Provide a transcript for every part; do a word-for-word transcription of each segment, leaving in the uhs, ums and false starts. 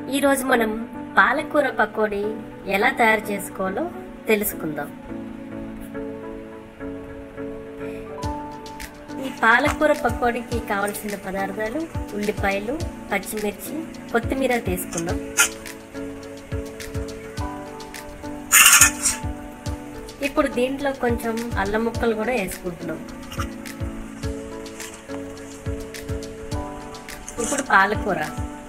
ఈ రోజు మనం పాలకూర పకోడీ ఎలా తయారు చేసుకోవాలో తెలుసుకుందాం। ఈ పాలకూర పకోడీకి కావాల్సిన పదార్థాలు ఉల్లిపాయలు, పచ్చిమిర్చి, కొత్తిమీర తీసుకుందాం। ఇప్పుడు దీంట్లో కొంచెం అల్లం ముక్కలు కూడా వేసుకుంటున్నాం। ఇప్పుడు పాలకూర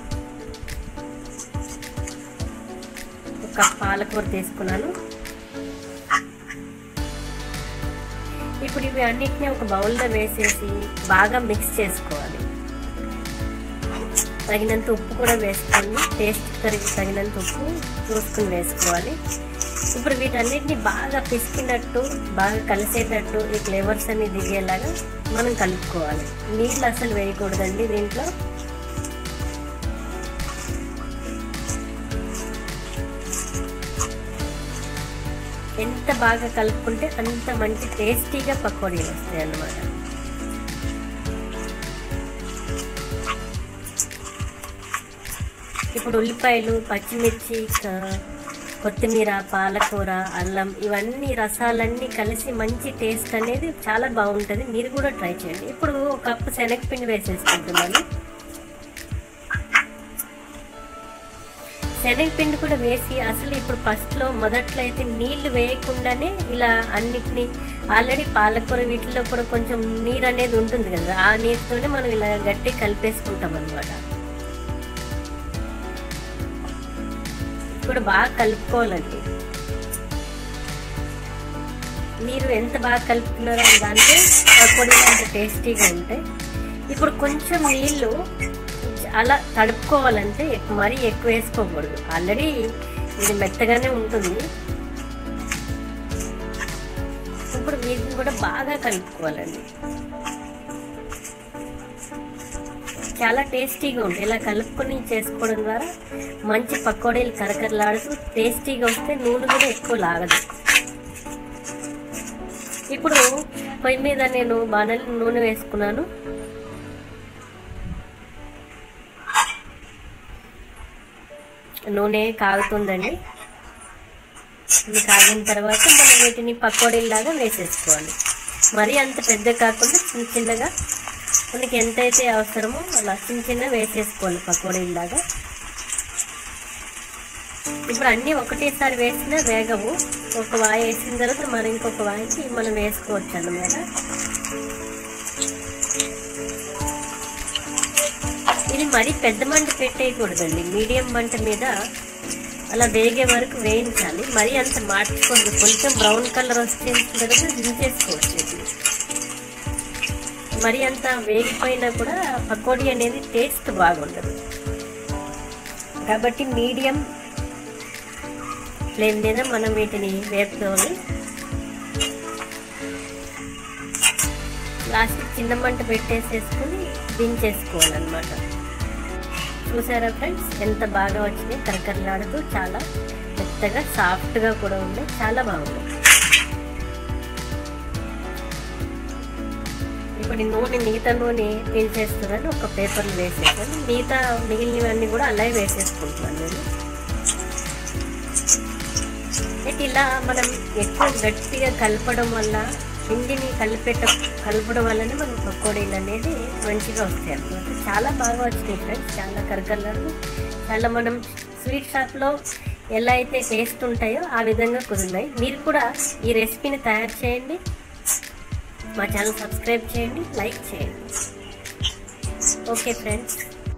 ఒక పాలకూర తీసుకున్నాను। ఇప్పుడు ఇవి అన్నిటిని ఒక బౌల్లో వేసేసి బాగా మిక్స్ చేసుకోవాలి। తగినంత ఉప్పు కూడా వేసుకొని టేస్ట్ కరిగి తగినంత ఉప్పు చూసుకుని వేసుకోవాలి। ఇప్పుడు వీటన్నిటిని బాగా పిసికినట్టు బాగా కలిసేటట్టు ఈ ఫ్లేవర్స్ అన్ని దిగేలాగా మనం కలుపుకోవాలి। నీళ్ళు అసలు వేయకూడదండి దీంట్లో। ఎంత బాగా కలుపుకుంటే అంత మంచి టేస్టీగా పకోడీలు వస్తాయి అన్నమాట। ఇప్పుడు ఉల్లిపాయలు, పచ్చిమిర్చి, కొత్తిమీర, పాలకూర, అల్లం ఇవన్నీ రసాలన్నీ కలిసి మంచి టేస్ట్ అనేది చాలా బాగుంటుంది। మీరు కూడా ట్రై చేయండి। ఇప్పుడు ఒక కప్పు శనగపిండి వేసేసుకుంటున్నాను। శనగపిండి కూడా వేసి అసలు ఇప్పుడు ఫస్ట్లో మొదట్లో అయితే నీళ్లు వేయకుండానే ఇలా అన్నిటినీ ఆల్రెడీ పాలకూర వీటిలో కూడా కొంచెం నీరు అనేది ఉంటుంది కదా, ఆ నీరుతోనే మనం ఇలా గట్టి కలిపేసుకుంటాం అన్నమాట। ఇప్పుడు బాగా కలుపుకోవాలండి। మీరు ఎంత బాగా కలుపుతున్నారో దాంట్లో పకోడీలు అంత టేస్టీగా ఉంటాయి। ఇప్పుడు కొంచెం నీళ్ళు అలా తడుపుకోవాలంటే మరీ ఎక్కువ వేసుకోకూడదు, ఆల్రెడీ ఇది మెత్తగానే ఉంటుంది। ఇప్పుడు వీటిని కూడా బాగా కలుపుకోవాలండి, చాలా టేస్టీగా ఉంటుంది। ఇలా కలుపుకొని చేసుకోవడం ద్వారా మంచి పకోడీలు కరకరలాడుతూ టేస్టీగా వస్తే నూనె కూడా ఎక్కువ లాగదు। ఇప్పుడు పొయ్యి మీద నేను బాణలి నూనె వేసుకున్నాను। నూనె కాగుతుందండి। ఇది కాగిన తర్వాత మనం వీటిని పకోడీలాగా వేసేసుకోవాలి। మరీ అంత పెద్ద కాకుండా చిన్న చిన్నగా మనకి ఎంతైతే అవసరమో అలా చిన్న చిన్న వేసేసుకోవాలి పకోడీలాగా। ఇప్పుడు అన్నీ ఒకటేసారి వేసినా వేగవు, ఒక వాయి వేసిన తర్వాత మరి ఇంకొక వాయికి మనం వేసుకోవచ్చు అన్నమాట। ఇది మరీ పెద్ద మంట పెట్టేయకూడదండి, మీడియం మంట మీద అలా వేగే వరకు వేయించాలి। మరీ అంత మార్చుకోండి, కొంచెం బ్రౌన్ కలర్ వచ్చే తర్వాత దించేసుకోవచ్చు। ఇది మరి అంత వేగిపోయినా కూడా పకోడీ అనేది టేస్ట్ బాగుండదు, కాబట్టి మీడియం ఫ్లేమ్ మీద మనం వీటిని వేపుకోవాలి। లాస్ట్ చిన్న మంట పెట్టేసేసుకుని దించేసుకోవాలన్నమాట। చూసారా ఫ్రెండ్స్ ఎంత బాగా వచ్చినాయి, కరకరలాడుతూ చాలా మెత్తగా సాఫ్ట్గా కూడా ఉన్నాయి, చాలా బాగుంది। ఇప్పుడు నూనె మిగతా నూనె పీల్చేస్తున్నాను, ఒక పేపర్లు వేసేసాను, మిగతా మిగిలినవన్నీ కూడా అలాగే వేసేసుకుంటున్నాను నేను। అయితే ఇలా మనం ఎక్కువ గట్టిగా కలపడం వల్ల పిండిని కలిపెట్ట కలపడం వల్లనే మనం పకోడీలు అనేది మంచిగా వస్తాయి అన్నమాట। చాలా బాగా వచ్చినాయి ఫ్రెండ్స్, చాలా కరకరలు, చాలా మనం స్వీట్ షాప్లో ఎలా అయితే టేస్ట్ ఉంటాయో ఆ విధంగా కుదిరినాయి। మీరు కూడా ఈ రెసిపీని తయారు చేయండి, మా ఛానల్ సబ్స్క్రైబ్ చేయండి, లైక్ చేయండి। Okay friends.